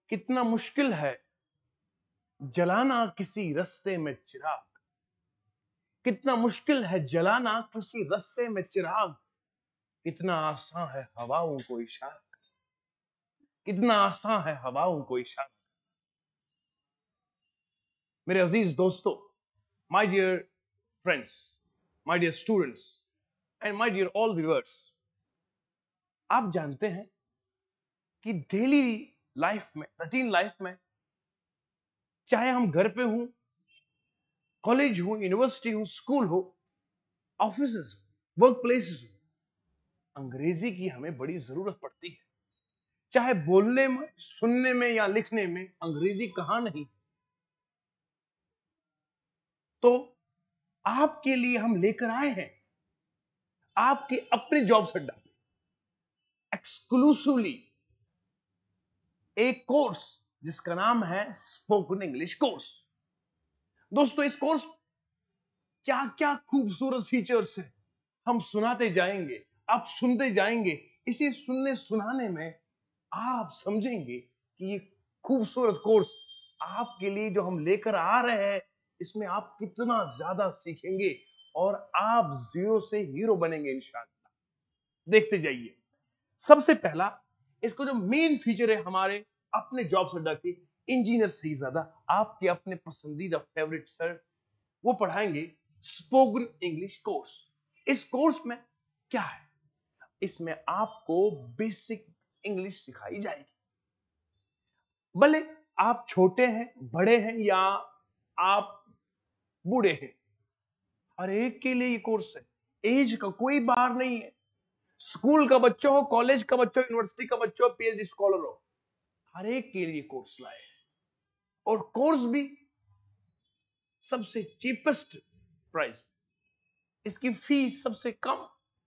कितना मुश्किल है जलाना किसी रास्ते में चिराग। कितना मुश्किल है जलाना किसी रास्ते में चिराग। कितना आसान है हवाओं को इशारा। कितना आसान है हवाओं को इशारा। मेरे अजीज दोस्तों, my dear friends, my dear students and my dear all viewers, आप जानते हैं कि डेली लाइफ में, रूटीन लाइफ में, चाहे हम घर पे हूं, कॉलेज हो, यूनिवर्सिटी हो, स्कूल हो, ऑफिसेस हो, वर्क प्लेसेस हो, अंग्रेजी की हमें बड़ी जरूरत पड़ती है। चाहे बोलने में, सुनने में या लिखने में, अंग्रेजी कहां नहीं। तो आपके लिए हम लेकर आए हैं आपके अपने जॉब अड्डा पे एक्सक्लूसिवली एक कोर्स जिसका नाम है स्पोकन इंग्लिश कोर्स। दोस्तों, इस कोर्स क्या क्या खूबसूरत फीचर्स हैं हम सुनाते जाएंगे, आप सुनते जाएंगे। इसी सुनने सुनाने में आप समझेंगे कि ये खूबसूरत कोर्स आपके लिए जो हम लेकर आ रहे हैं, इसमें आप कितना ज्यादा सीखेंगे और आप जीरो से हीरो बनेंगे इंशाअल्लाह। देखते जाइए। सबसे पहला, इसको जो मेन फीचर है हमारे अपने जॉब अड्डा के इंजीनियर से ही ज्यादा आपके अपने पसंदीदा फेवरेट सर, वो पढ़ाएंगे स्पोकन इंग्लिश कोर्स। इस कोर्स में क्या है? इसमें आपको बेसिक इंग्लिश सिखाई जाएगी। भले आप छोटे हैं, बड़े हैं या आप बूढ़े हैं, हर एक के लिए ये कोर्स है। एज का कोई बार नहीं है। स्कूल का बच्चा हो, कॉलेज का बच्चा हो, यूनिवर्सिटी का बच्चा हो, पीएचडी स्कॉलर हो, हर एक के लिए कोर्स लाए हैं। और कोर्स भी सबसे चीपेस्ट प्राइस, इसकी फीस सबसे कम।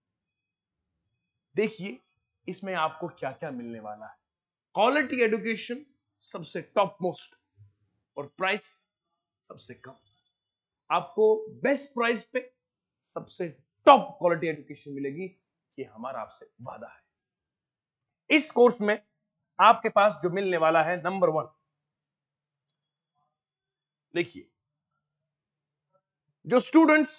देखिए इसमें आपको क्या क्या मिलने वाला है। क्वालिटी एजुकेशन सबसे टॉप मोस्ट और प्राइस सबसे कम। आपको बेस्ट प्राइस पे सबसे टॉप क्वालिटी एजुकेशन मिलेगी, ये हमारा आपसे वादा है। इस कोर्स में आपके पास जो मिलने वाला है, नंबर 1, देखिए, जो स्टूडेंट्स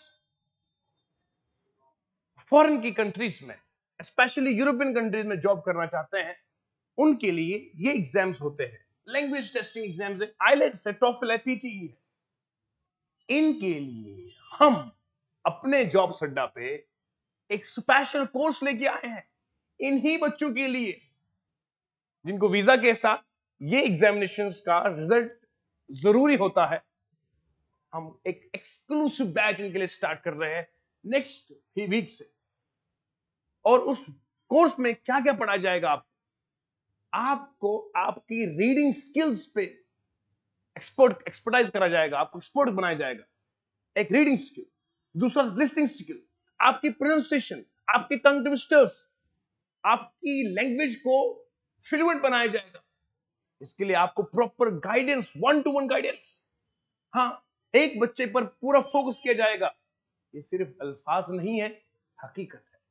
फॉरेन की कंट्रीज में, स्पेशली यूरोपियन कंट्रीज में जॉब करना चाहते हैं, उनके लिए ये एग्जाम्स होते हैं। लैंग्वेज टेस्टिंग एग्जाम्स है, आईलेट्स है, टॉफल है, पीटीई है। इनके लिए हम अपने जॉब अड्डा पे एक स्पेशल कोर्स लेके आए हैं इन्हीं बच्चों के लिए जिनको वीजा के साथ ये एग्जामिनेशंस का रिजल्ट जरूरी होता है। हम एक एक्सक्लूसिव बैच इनके लिए स्टार्ट कर रहे हैं नेक्स्ट ही वीक से। और उस कोर्स में क्या क्या पढ़ा जाएगा? आपको आपकी रीडिंग स्किल्स पे एक्सपर्टाइज करा जाएगा, आपको एक्सपर्ट बनाया जाएगा। एक रीडिंग स्किल, दूसरा लिसनिंग स्किल, आपकी प्रोनाउंसिएशन, आपकी टंग ट्विस्टर्स, आपकी लैंग्वेज को फ्लुएंट बनाया जाएगा। इसके लिए आपको प्रॉपर गाइडेंस, 1-to-1 गाइडेंस। हाँ, एक बच्चे पर पूरा फोकस किया जाएगा। ये सिर्फ अल्फाज नहीं है, हकीकत है।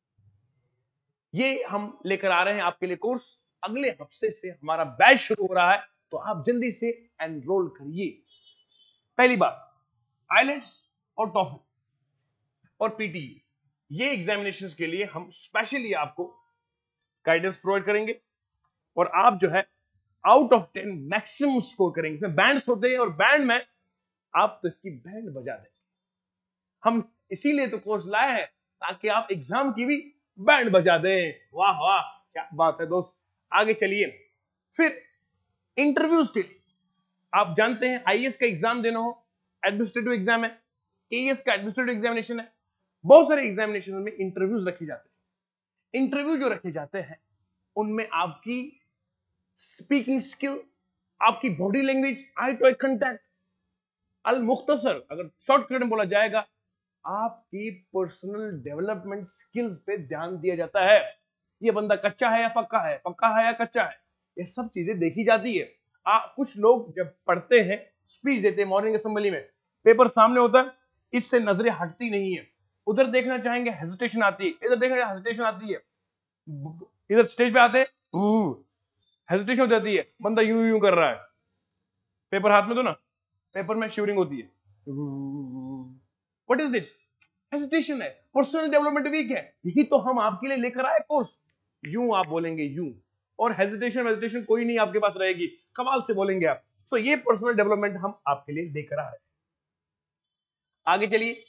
ये हम लेकर आ रहे हैं आपके लिए कोर्स। अगले हफ्ते से हमारा बैच शुरू हो रहा है, तो आप जल्दी से एनरोल करिए। पहली बात, आईलेट्स और टॉफल और पीटीई, ये एग्जामिनेशंस के लिए हम स्पेशली आपको गाइडेंस प्रोवाइड करेंगे और आप जो है आउट ऑफ 10 मैक्सिमम स्कोर करेंगे। इसमें बैंड्स होते हैं और बैंड में आप तो इसकी बैंड बजा देंगे। हम इसीलिए तो कोर्स लाए हैं ताकि आप एग्जाम की भी बैंड बजा दें। वाह वाह, क्या बात है दोस्त। आगे चलिए। फिर इंटरव्यूज के लिए, आप जानते हैं आईएएस का एग्जाम देना हो, एडमिनिस्ट्रेटिव एग्जाम है, एएस का एडमिनिस्ट्रेटिव एग्जामिनेशन है, बहुत सारे एग्जामिनेशन में इंटरव्यूज रखे जाते हैं। इंटरव्यू जो रखे जाते हैं उनमें आपकी स्पीकिंग स्किल, आपकी body language, eye to eye contact, अल मुख्तसर अगर शॉर्टकट में बोला जाएगा, आपकी पर्सनल डेवलपमेंट स्किल्स पे ध्यान दिया जाता है। ये बंदा कच्चा है या पक्का है, पक्का है या कच्चा है, ये सब चीजें देखी जाती है। कुछ लोग जब पढ़ते हैं, स्पीच देते हैं मॉर्निंग असेंबली में, पेपर सामने होता है, इससे नजरें हटती नहीं है। उधर देखना चाहेंगे, हेजिटेशन आती है, इधर देखना हेजिटेशन आती है। इधर स्टेज पे आते हैं, हेजिटेशन हो जाती है, बंदा यूं यूं कर रहा है, पेपर हाथ में दो ना, पेपर में शिवरिंग होती है, व्हाट इज दिस? हेजिटेशन है, पर्सनल डेवलपमेंट वीक है। यही तो हम आपके लिए लेकर आए कोर्स। यूं आप बोलेंगे यूं, और हेजिटेशन कोई नहीं आपके पास रहेगी, कमाल से बोलेंगे आप। सो ये पर्सनल डेवलपमेंट हम आपके लिए लेकर आ रहे हैं। आगे चलिए,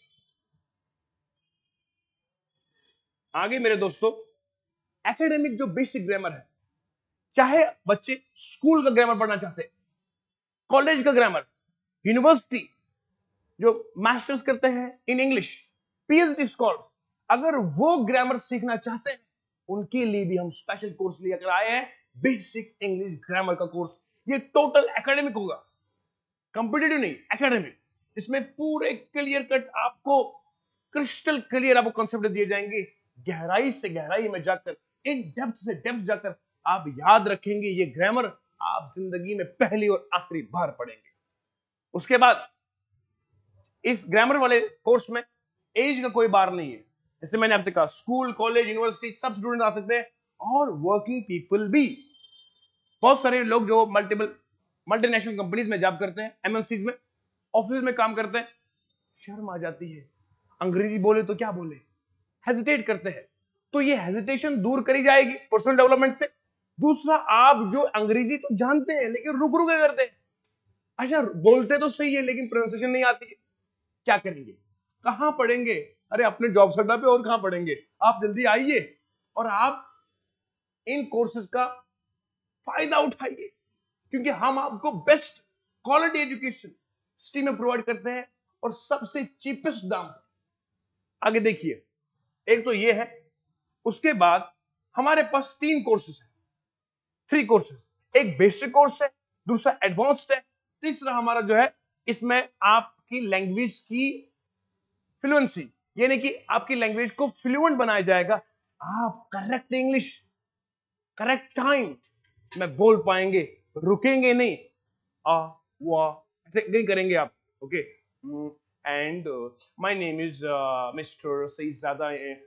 आगे मेरे दोस्तों, एकेडमिक जो बेसिक ग्रामर है, चाहे बच्चे स्कूल का ग्रामर पढ़ना चाहते हैं, कॉलेज का ग्रामर, यूनिवर्सिटी जो मास्टर्स करते हैं इन इंग्लिश, पीएचडी स्कॉलर, अगर वो ग्रामर सीखना चाहते हैं, उनके लिए भी हम स्पेशल कोर्स लेकर आए हैं, बेसिक इंग्लिश ग्रामर का कोर्स। ये टोटल एकेडमिक होगा, कंपिटेटिव नहीं, एकेडमिक। इसमें पूरे क्लियर कट आपको, क्रिस्टल क्लियर आपको कॉन्सेप्ट दिए जाएंगे, गहराई से गहराई में जाकर, इन डेप्थ से डेप्थ जाकर आप याद रखेंगे ये ग्रामर, आप जिंदगी में पहली और आखिरी बार पढ़ेंगे। उसके बाद इस ग्रामर वाले कोर्स में एज का कोई बार नहीं है। जैसे मैंने आपसे कहा, स्कूल, कॉलेज, यूनिवर्सिटी सब स्टूडेंट आ सकते हैं, और वर्किंग पीपल भी। बहुत सारे लोग जो मल्टीनेशनल कंपनीज में जॉब करते हैं, एमएनसीज में, ऑफिस में काम करते हैं, शर्म आ जाती है, अंग्रेजी बोले तो क्या बोले, हेजिटेट करते हैं। तो ये हेजिटेशन दूर करी जाएगी पर्सनल डेवलपमेंट से। दूसरा, आप जो अंग्रेजी तो जानते हैं लेकिन रुक रुक के करते हैं, अच्छा बोलते तो सही है लेकिन प्रोनाउंसिएशन नहीं आती है, क्या करेंगे, कहां पढ़ेंगे? अरे अपने जॉब सेंटर पे, और कहां पढ़ेंगे? आप जल्दी आइए और आप इन कोर्सेज का फायदा उठाइए, क्योंकि हम आपको बेस्ट क्वालिटी एजुकेशन सिटी में प्रोवाइड करते हैं, और सबसे चीपेस्ट दाम पर। आगे देखिए, एक तो ये है, उसके बाद हमारे पास 3 कोर्सेज हैं, 3 कोर्सेज। एक बेसिक कोर्स है, दूसरा एडवांस्ड है, तीसरा हमारा जो है, इसमें आपकी लैंग्वेज की फ्लुएंसी, यानी कि आपकी लैंग्वेज को फ्लुएंट बनाया जाएगा। आप करेक्ट इंग्लिश, करेक्ट टाइम में बोल पाएंगे, रुकेंगे नहीं, आ वा ऐसे नहीं करेंगे आप। Okay, and my name is mister Saeed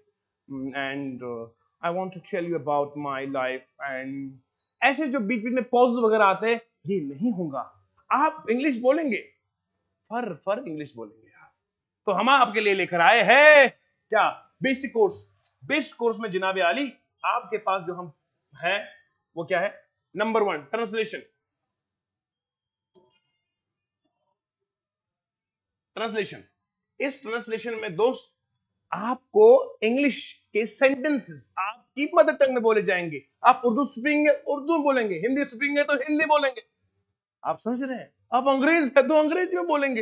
and I want to tell you about my life, and ऐसे जो बीच बीच में पॉज वगैरह आते हैं, ये नहीं होगा। आप इंग्लिश बोलेंगे, फर फर इंग्लिश बोलेंगे। तो हम आपके लिए लेकर आए हैं क्या, बेसिक कोर्स। बेसिक कोर्स में जनाब आली, आपके पास जो हम है वो क्या है, नंबर 1 ट्रांसलेशन। ट्रांसलेशन, इस ट्रांसलेशन में दोस्त आपको इंग्लिश के सेंटेंसेस आपकी मदर टंग में बोले जाएंगे। आप उर्दू स्पीकिंग है उर्दू में बोलेंगे, हिंदी स्पीकिंग है तो हिंदी बोलेंगे। आप समझ रहे हैं? आप अंग्रेज है तो अंग्रेजी में बोलेंगे।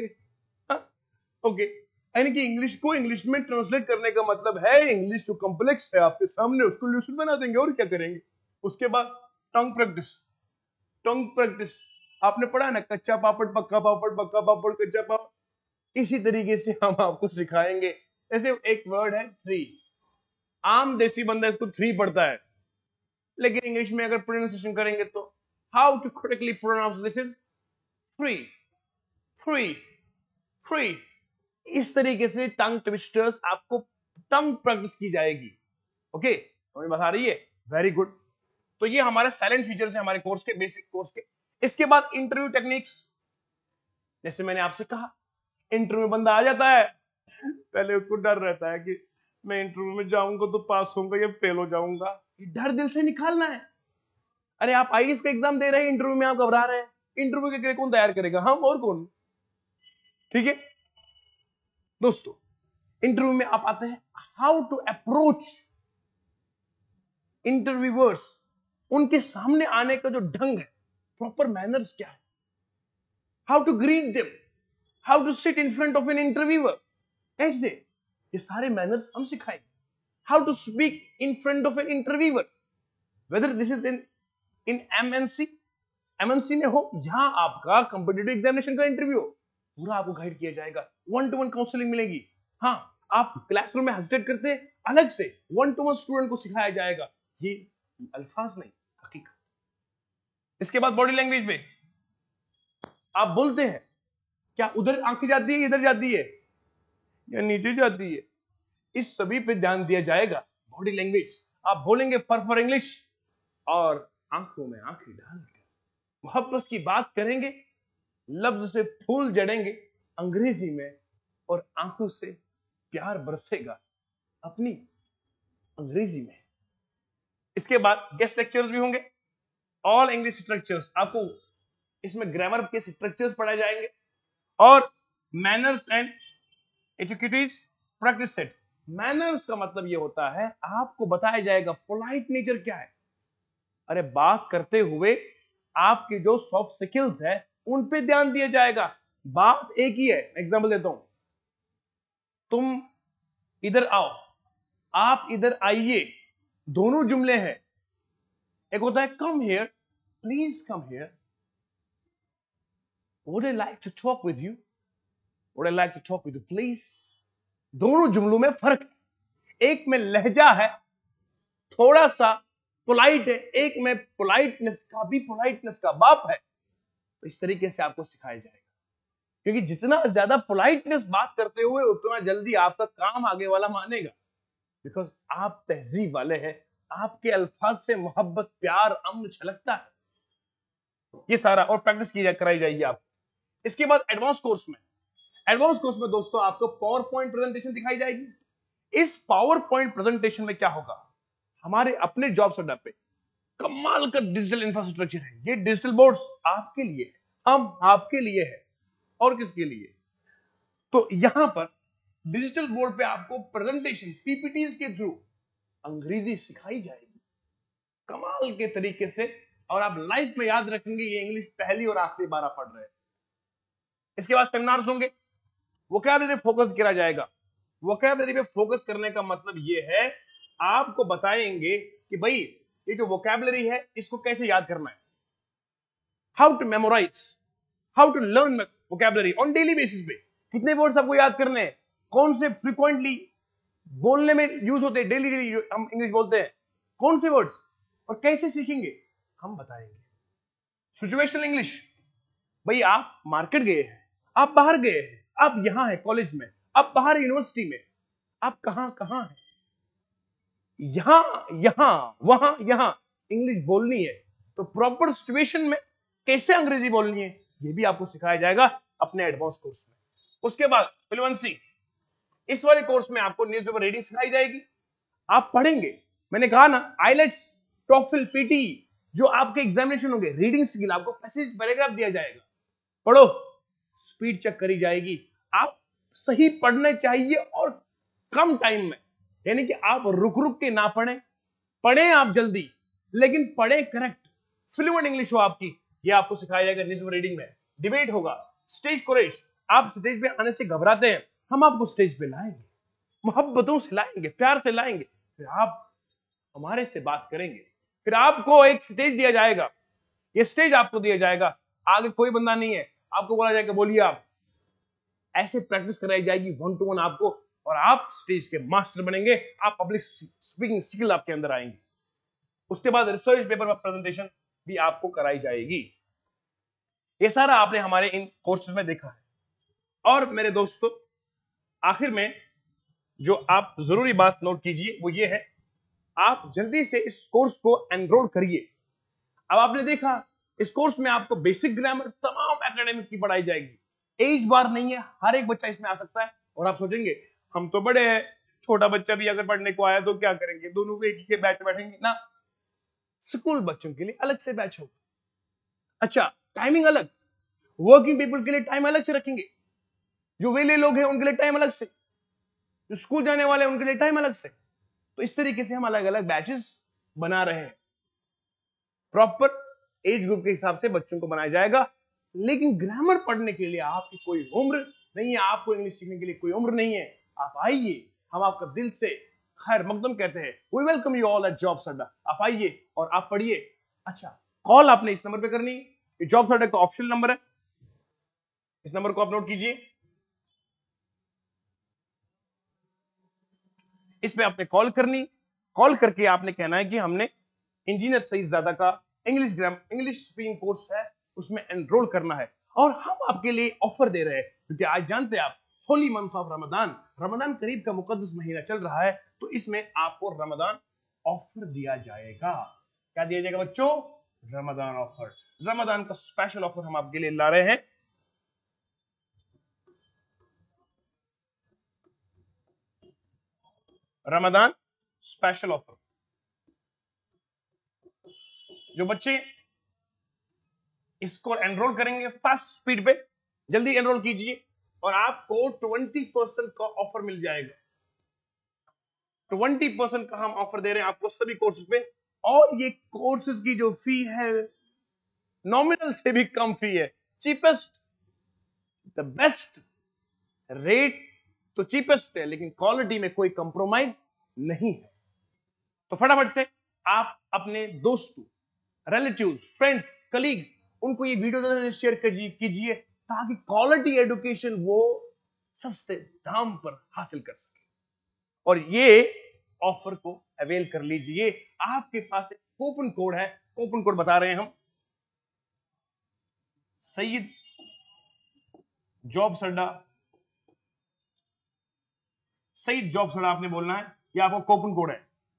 ओके, यानी कि इंग्लिश को इंग्लिश में ट्रांसलेट करने का मतलब है, इंग्लिश जो कॉम्प्लेक्स है आपके सामने उसको ल्यूसिड बना देंगे, और क्या करेंगे। उसके बाद टंग प्रैक्टिस। टंग प्रैक्टिस आपने पढ़ा ना, कच्चा पापड़ पक्का पापड़, पक्का पापड़ कच्चा पापड़। इसी तरीके से हम आपको सिखाएंगे। जैसे एक वर्ड है थ्री, आम देसी बंदा इसको थ्री पढ़ता है, लेकिन इंग्लिश में अगर प्रोनाउंसिएशन करेंगे तो how to correctly pronounce this is three, three, three. इस तरीके से टंग ट्विस्टर्स आपको टंग प्रैक्टिस की जाएगी। ओके, समझ में आ रही है? Very good. तो ये हमारे साइलेंट फीचर्स है हमारे कोर्स के, बेसिक कोर्स के। इसके बाद इंटरव्यू टेक्निक्स। जैसे मैंने आपसे कहा, इंटरव्यू में बंदा आ जाता है, पहले उसको डर रहता है कि मैं इंटरव्यू में जाऊंगा तो पास होऊंगा या फेल हो जाऊंगा। ये डर दिल से निकालना है। अरे आप आईएएस का एग्जाम दे रहे हैं, इंटरव्यू में आप घबरा रहे हैं, इंटरव्यू के लिए कौन तैयार करेगा? हम और कौन? ठीक है दोस्तों, इंटरव्यू में आप आते हैं, हाउ टू अप्रोच इंटरव्यूअर्स, उनके सामने आने का जो ढंग है, प्रॉपर मैनर्स क्या है, how to greet them, how to sit in front of an interviewer, ऐसे ये सारे मैनर्स हम सिखाएंगे। How to speak in front of an interviewer, whether this is in MNC में हो, यहां आपका कंपिटिटिव एग्जामिनेशन का इंटरव्यू हो, पूरा आपको गाइड किया जाएगा, 1-to-1 काउंसलिंग मिलेगी। हाँ, आप क्लासरूम में हेजिटेट करते हैं, अलग से 1-to-1 स्टूडेंट को सिखाया जाएगा। ये अल्फाज नहीं, हकीकत। इसके बाद बॉडी लैंग्वेज में आप बोलते हैं, क्या उधर आंखें जाती है, इधर जाती है, या नीचे जाती है, इस सभी पे ध्यान दिया जाएगा। बॉडी लैंग्वेज, आप बोलेंगे फर इंग्लिश, और आंखों में आंखें डालकर मोहब्बत की बात करेंगे, लफ्ज से फूल जड़ेंगे अंग्रेजी में, और आंखों से प्यार बरसेगा अपनी अंग्रेजी में। इसके बाद गेस्ट लेक्चर्स भी होंगे, ऑल इंग्लिश स्ट्रक्चर्स, आपको इसमें ग्रामर के स्ट्रक्चर्स पढ़ाए जाएंगे, और manners and etiquettes practice set. Manners का मतलब ये होता है आपको बताया जाएगा पोलाइट नेचर क्या है। अरे बात करते हुए आपकी जो सॉफ्ट स्किल्स है उन पे ध्यान दिया जाएगा। बात एक ही है, एग्जांपल देता हूं, तुम इधर आओ, आप इधर आइए, दोनों जुमले हैं। एक होता है come here, please come here, would I like to talk with you, would I like to talk with you please. दोनों जुमलों में फर्क है, एक में लहजा है, थोड़ा सा पोलाइट है, एक में पोलाइटनेस का भी पोलाइटनेस का बाप है। तो इस तरीके से आपको सिखाया जाएगा, क्योंकि जितना ज्यादा पोलाइटनेस बात करते हुए उतना जल्दी आपका काम आगे वाला मानेगा, बिकॉज आप तहजीब वाले हैं, आपके अल्फाज से मोहब्बत, प्यार, अमन छलकता है। ये सारा और प्रैक्टिस की कराई जाएगी आपको। इसके बाद एडवांस कोर्स में दोस्तों आपको पावर पॉइंट प्रेजेंटेशन दिखाई जाएगी। इस पावर पॉइंट प्रेजेंटेशन में क्या होगा, हमारे अपने जॉब सेंटर पे कमाल का डिजिटल इंफ्रास्ट्रक्चर है। ये डिजिटल बोर्ड्स आपके लिए है, हम आपके लिए है, और किसके लिए? तो यहां पर डिजिटल बोर्ड पे आपको प्रेजेंटेशन पीपीटीज के थ्रू अंग्रेजी सिखाई जाएगी कमाल के तरीके से, और आप लाइफ में याद रखेंगे ये इंग्लिश पहली और आखिरी बार आप पढ़ रहे हैं। इसके बाद सेमिनार्स होंगे, वोकैबुलरी फोकस किया जाएगा। वोकैबुलरी पे फोकस करने का मतलब ये है आपको बताएंगे कि भाई ये जो वोकैबुलरी है इसको कैसे याद करना है, how to memorise, how to learn vocabulary on daily basis पे। कितने वर्ड्स आपको याद करने हैं, कौन से फ्रीक्वेंटली बोलने में यूज होते हैं, डेली हम इंग्लिश बोलते हैं, कौन से वर्ड्स, और कैसे सीखेंगे हम बताएंगे। सिचुएशनल इंग्लिश, भाई आप मार्केट गए हैं, आप बाहर गए हैं, आप यहां हैं कॉलेज में, आप बाहर यूनिवर्सिटी में, आप कहां कहां हैं, यहां यहां वहां यहां इंग्लिश बोलनी है, तो प्रॉपर सिचुएशन में कैसे अंग्रेजी बोलनी है ये भी आपको सिखाया जाएगा अपने एडवांस कोर्स में। उसके बाद फ्लुएंसी, इस वाले कोर्स में आपको न्यूज़पेपर रीडिंग सिखाई जाएगी, आप पढ़ेंगे। मैंने कहा ना आइलेट्स, टॉफल, पीटी जो आपके एग्जामिनेशन होंगे, रीडिंग स्किल आपको पैसेज पैराग्राफ दिया जाएगा, पढ़ो, स्पीड चेक करी जाएगी, आप सही पढ़ने चाहिए और कम टाइम में, यानी कि आप रुक रुक के ना पढ़ें, पढ़ें आप जल्दी लेकिन पढ़ें करेक्ट, फ्लुएंट इंग्लिश हो आपकी, ये आपको सिखाया जाएगा न्यूज़पेपर रीडिंग में। डिबेट होगा, स्टेज कोरेज, आप स्टेज पे आने से घबराते हैं, हम आपको स्टेज पे लाएंगे, मोहब्बतों से लाएंगे, प्यार से लाएंगे, फिर आप हमारे से बात करेंगे, फिर आपको एक स्टेज दिया जाएगा, ये स्टेज आपको दिया जाएगा, आगे कोई बंदा नहीं है, आपको बोला जाएगा बोलिए आप, ऐसे प्रैक्टिस कराई जाएगी 1 to 1 आपको, और आप स्टेज के मास्टर बनेंगे, आप पब्लिक स्पीकिंग स्किल आपके अंदर आएंगे। उसके बाद रिसर्च पेपर प्रेजेंटेशन भी आपको कराई जाएगी। ये सारा आपने हमारे इन कोर्सेज में देखा है। और मेरे दोस्तों आखिर में जो आप जरूरी बात नोट कीजिए वो ये है, आप जल्दी से इस कोर्स को एनरोल करिए। अब आपने देखा इस कोर्स में आपको बेसिक ग्रामर तमाम एकेडमिक की पढ़ाई जाएगी, एज बार नहीं है, हर एक बच्चा इसमें आ सकता है। और आप सोचेंगे हम तो बड़े हैं, छोटा बच्चा भी अगर पढ़ने को आया तो क्या करेंगे, दोनों को एक ही के बैच बैठेंगे ना, स्कूल बच्चों के लिए अलग से बैच होगा। अच्छा टाइमिंग अलग, वर्किंग पीपल के लिए टाइम अलग से रखेंगे, जो वेले लोग हैं उनके लिए टाइम अलग से, जो स्कूल जाने वाले हैं उनके लिए टाइम अलग से। तो इस तरीके से हम अलग अलग बैचेस बना रहे हैं, प्रॉपर एज ग्रुप के हिसाब से बच्चों को बनाया जाएगा। लेकिन ग्रामर पढ़ने के लिए आपकी कोई उम्र नहीं है, आपको इंग्लिश सीखने के लिए कोई उम्र नहीं है, आप आइए, हम आपका दिल से खैर मकदम कहते हैं, we welcome you all at jobs Adda. आप आइए और आप पढ़िए। अच्छा कॉल आपने इस नंबर पे करनी है, ये जॉब्स अड्डा का ऑफिशियल नंबर है, इस नंबर को आप नोट कीजिए, इस पे आपने कॉल करनी, कॉल करके आपने कहना है कि हमने इंजीनियर सईद ज़ादा का इंग्लिश स्पीकिंग कोर्स है उसमें एनरोल करना है। और हम आपके लिए ऑफर दे रहे हैं, क्योंकि आज जानते हैं आप holy month of Ramzan, Ramzan करीब का मुकद्दस महीना चल रहा है, तो इसमें आपको रमजान ऑफर दिया जाएगा। क्या दिया जाएगा बच्चों? रमजान ऑफर, रमजान का स्पेशल ऑफर हम आपके लिए ला रहे हैं। रमजान स्पेशल ऑफर, जो बच्चे इसको एनरोल करेंगे फास्ट स्पीड पे, जल्दी एनरोल कीजिए और आपको 20% का ऑफर मिल जाएगा। 20% का हम ऑफर दे रहे हैं आपको सभी कोर्सेज पे, और ये कोर्सेज की जो फी है नॉमिनल से भी कम फी है, चीपेस्ट, द बेस्ट रेट तो चीपेस्ट है, लेकिन क्वालिटी में कोई कंप्रोमाइज नहीं है। तो फटाफट से आप अपने दोस्तों, रिलेटिव्स, फ्रेंड्स, कलीग्स, उनको ये वीडियो शेयर कीजिए ताकि क्वालिटी एजुकेशन वो सस्ते दाम पर हासिल कर सके। और ये ऑफर को अवेल कर लीजिए। आपके पास एक कूपन कोड है, कूपन कोड बता रहे हैं हम, सईद जॉब सड्डा, सईद जॉब सड्डा आपने बोलना है, ये आपको कूपन कोड है।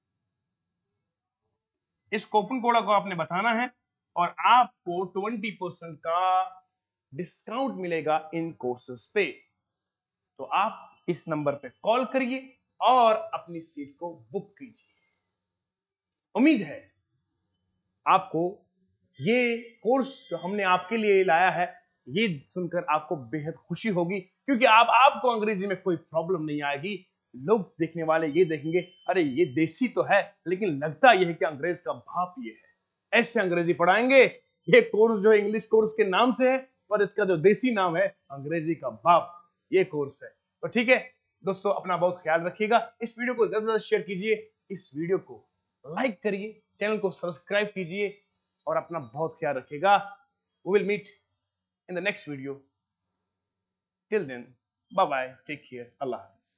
इस कूपन कोड को आपने बताना है और आपको 20% का डिस्काउंट मिलेगा इन कोर्सेस पे। तो आप इस नंबर पे कॉल करिए और अपनी सीट को बुक कीजिए। उम्मीद है आपको ये कोर्स जो हमने आपके लिए लाया है, ये सुनकर आपको बेहद खुशी होगी, क्योंकि आपको अंग्रेजी में कोई प्रॉब्लम नहीं आएगी। लोग देखने वाले ये देखेंगे, अरे ये देसी तो है लेकिन लगता यह है कि अंग्रेज का बाप ये है, ऐसे अंग्रेजी पढ़ाएंगे। ये कोर्स जो इंग्लिश कोर्स के नाम से है, पर इसका जो देसी नाम है अंग्रेजी का बाप, ये कोर्स है। तो ठीक है दोस्तों, अपना बहुत ख्याल रखिएगा। इस वीडियो को ज्यादा से ज्यादा शेयर कीजिए, इस वीडियो को लाइक करिए, चैनल को सब्सक्राइब कीजिए और अपना बहुत ख्याल रखिएगा। We will meet in the next video. Till then, bye bye, take care, अल्लाह हाफिज।